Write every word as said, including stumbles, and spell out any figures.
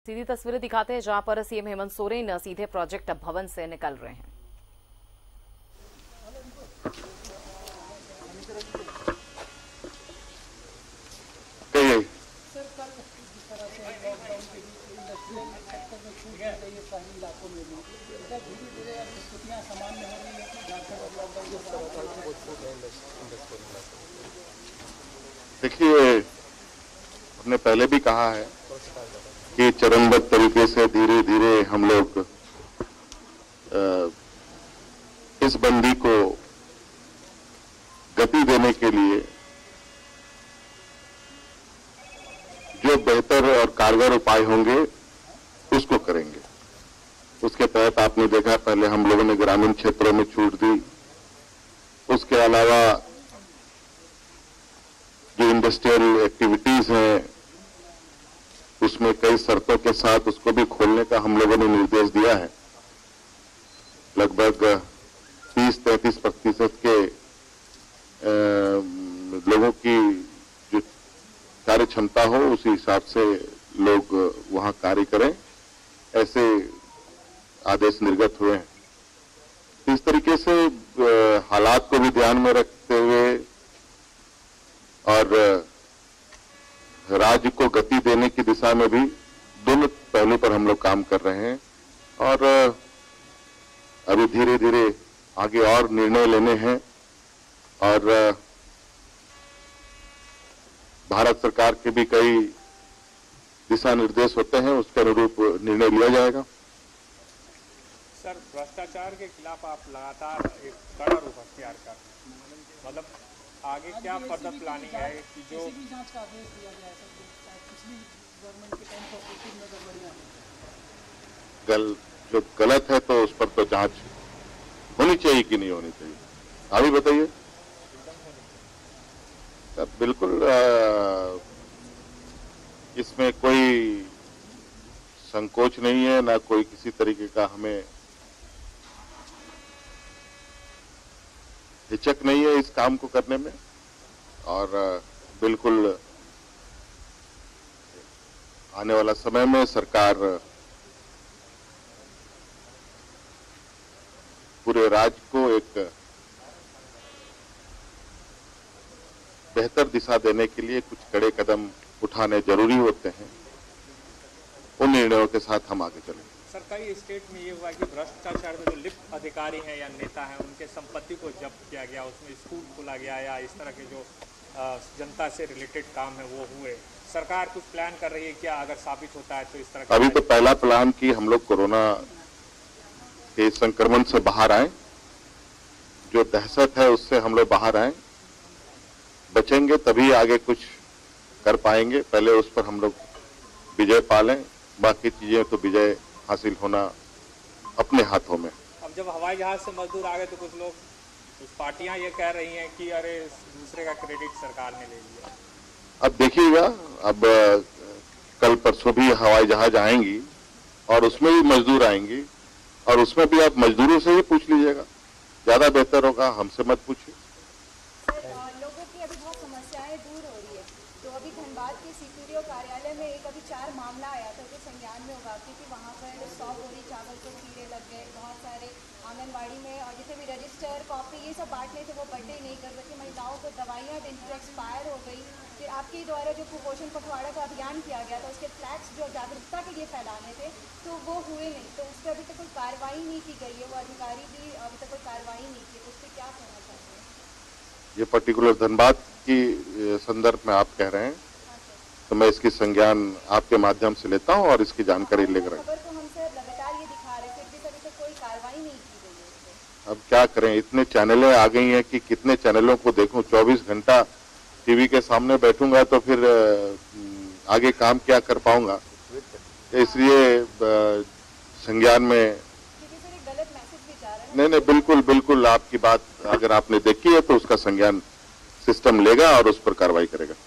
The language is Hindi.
सीधी तस्वीरें दिखाते हैं जहां पर सीएम हेमंत सोरेन सीधे प्रोजेक्ट भवन से निकल रहे हैं। देखिए, हमने पहले भी कहा है कि चरणबद्ध तरीके से धीरे धीरे हम लोग इस बंदी को गति देने के लिए जो बेहतर और कारगर उपाय होंगे उसको करेंगे। उसके तहत आपने देखा, पहले हम लोगों ने ग्रामीण क्षेत्रों में छूट दी। उसके अलावा जो इंडस्ट्रियल एक्टिविटीज हैं उसमें कई शर्तों के साथ उसको भी खोलने का हम लोगों ने निर्देश दिया है। लगभग तीस तैंतीस प्रतिशत के लोगों की जो कार्य क्षमता हो उसी हिसाब से लोग वहां कार्य करें, ऐसे आदेश निर्गत हुए हैं। इस तरीके से हालात को भी ध्यान में रखते हुए और राज्य को गति देने की दिशा में भी दोनों पहलू पर हम लोग काम कर रहे हैं और अभी धीरे धीरे आगे और निर्णय लेने हैं और भारत सरकार के भी कई दिशा निर्देश होते हैं, उसके अनुरूप निर्णय लिया जाएगा। सर, भ्रष्टाचार के खिलाफ आप लगातार एक कड़ा रुख अख्तियार कर रहे हैं, मतलब आगे क्या फर्दर प्लानिंग है कि जो जांच का आदेश दिया गया है सर, पिछली गवर्नमेंट के टाइम पर में गड़बड़ियां गल जो गलत है तो उस पर तो जांच होनी चाहिए कि नहीं होनी चाहिए, अभी बताइए। बिल्कुल आ, इसमें कोई संकोच नहीं है, ना कोई किसी तरीके का हमें हिचक नहीं है इस काम को करने में और बिल्कुल आने वाला समय में सरकार पूरे राज्य को एक बेहतर दिशा देने के लिए कुछ कड़े कदम उठाने जरूरी होते हैं, उन निर्णयों के साथ हम आगे चलेंगे। सर, कई स्टेट में ये हुआ कि भ्रष्टाचार में जो लिप्त अधिकारी हैं या नेता हैं उनके संपत्ति को जब्त किया गया, उसमें स्कूल खोला गया या इस तरह के जो जनता से रिलेटेड काम है वो हुए। सरकार कुछ प्लान कर रही है क्या, अगर साबित होता है तो इस तरह? अभी तो पहला प्लान कि हम लोग कोरोना के संक्रमण से बाहर आए, जो दहशत है उससे हम लोग बाहर आए, बचेंगे तभी आगे कुछ कर पाएंगे। पहले उस पर हम लोग विजय पालें, बाकी चीजें तो विजय हासिल होना अपने हाथों में। अब जब हवाई जहाज से मजदूर आ गए तो कुछ लोग, कुछ पार्टियां ये कह रही हैं कि अरे दूसरे का क्रेडिट सरकार ने ले लिया। अब देखिएगा, अब कल परसों भी हवाई जहाज आएंगी और उसमें भी मजदूर आएंगी और उसमें भी आप मजदूरों से ही पूछ लीजिएगा, ज्यादा बेहतर होगा, हमसे मत पूछिए। लोगों की अभी बहुत समस्याएं दूर हो रही है, तो अभी धनबाद के सीपीडीओ कार्यालय में एक अभी चार मामला आया था जो संज्ञान में होगा, क्योंकि वहाँ पर सौ बोरी चावल को कीड़े लग गए, बहुत सारे आंगनबाड़ी में और जितने भी रजिस्टर कॉपी ये सब बांटने थे वो बर्थडे नहीं कर सके, महिलाओं को दवाइयाँ दिन से एक्सपायर हो गई। फिर आपके द्वारा जो कुपोषण पखवाड़ा का अभियान किया गया था उसके फ्लैक्स जो जागरूकता के लिए फैलाने थे तो वो हुए नहीं, तो उस पर अभी तक कोई कार्रवाई नहीं की गई है, वो अधिकारी भी अभी तक कोई कार्रवाई नहीं की, तो उस पर क्या कहना चाहते हैं? ये पर्टिकुलर धनबाद की संदर्भ में आप कह रहे हैं, तो मैं इसकी संज्ञान आपके माध्यम से लेता हूं और इसकी जानकारी लेकर खबर तो हम सर लगातार ये दिखा रहे, फिर भी अभी तक कोई कार्रवाई नहीं की गई है। अब क्या करें, इतने चैनलें आ गई हैं कि कितने चैनलों को देखूं, चौबीस घंटा टीवी के सामने बैठूंगा तो फिर आगे काम क्या कर पाऊंगा, इसलिए संज्ञान में गलत मैसेज भी जा रहा है। नहीं नहीं, बिल्कुल बिल्कुल आपकी बात अगर आपने देखी है तो उसका संज्ञान सिस्टम लेगा और उस पर कार्रवाई करेगा।